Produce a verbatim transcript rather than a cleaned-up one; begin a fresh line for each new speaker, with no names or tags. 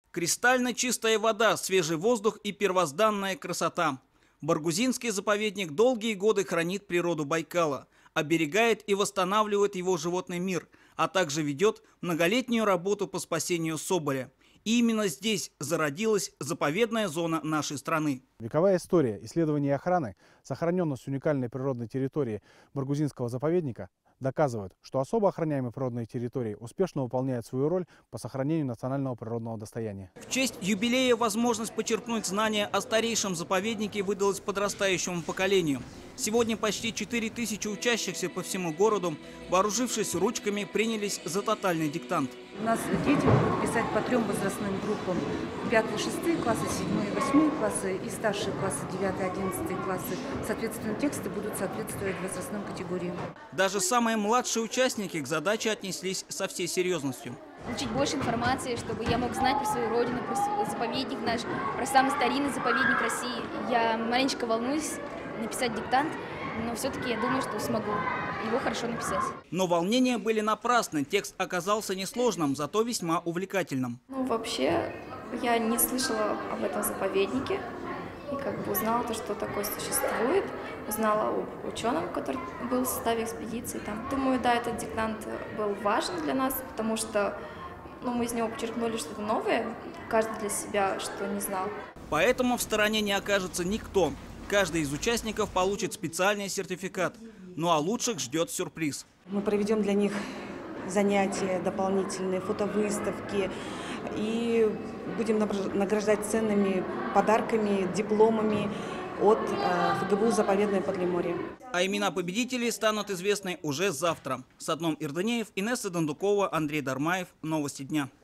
Кристально чистая вода, свежий воздух и первозданная красота. Баргузинский заповедник долгие годы хранит природу Байкала, оберегает и восстанавливает его животный мир, а также ведет многолетнюю работу по спасению соболя. И именно здесь зародилась заповедная зона нашей страны.
Вековая история исследования и охраны сохраненность уникальной природной территории Баргузинского заповедника доказывает, что особо охраняемые природные территории успешно выполняют свою роль по сохранению национального природного достояния.
В честь юбилея возможность почерпнуть знания о старейшем заповеднике выдалась подрастающему поколению. Сегодня почти четыре тысячи учащихся по всему городу, вооружившись ручками, принялись за тотальный диктант.
У нас дети будут писать по трем возрастным группам. пятый-шестые классы, седьмые-восьмые классы и старшие классы, девятые-одиннадцатые классы. Соответственно, тексты будут соответствовать возрастным категориям.
Даже самые младшие участники к задаче отнеслись со всей серьезностью.
Получить больше информации, чтобы я мог знать про свою родину, про заповедник наш, про самый старинный заповедник России. Я маленечко волнуюсь написать диктант, но все-таки я думаю, что смогу его хорошо написать.
Но волнения были напрасны. Текст оказался несложным, зато весьма увлекательным.
Ну, вообще, я не слышала об этом заповеднике. И как бы узнала то, что такое существует. Узнала об ученом, который был в составе экспедиции. Там. Думаю, да, этот диктант был важен для нас, потому что ну, мы из него подчеркнули что-то новое, каждый для себя, что не знал.
Поэтому в стороне не окажется никто. Каждый из участников получит специальный сертификат. Ну а лучших ждет сюрприз.
Мы проведем для них занятия, дополнительные фотовыставки и будем награждать ценными подарками, дипломами от ФГБУ «Заповедное Подлиморье».
А имена победителей станут известны уже завтра. С Адном Ирдынеев, Инесса Дондукова, Андрей Дармаев. Новости дня.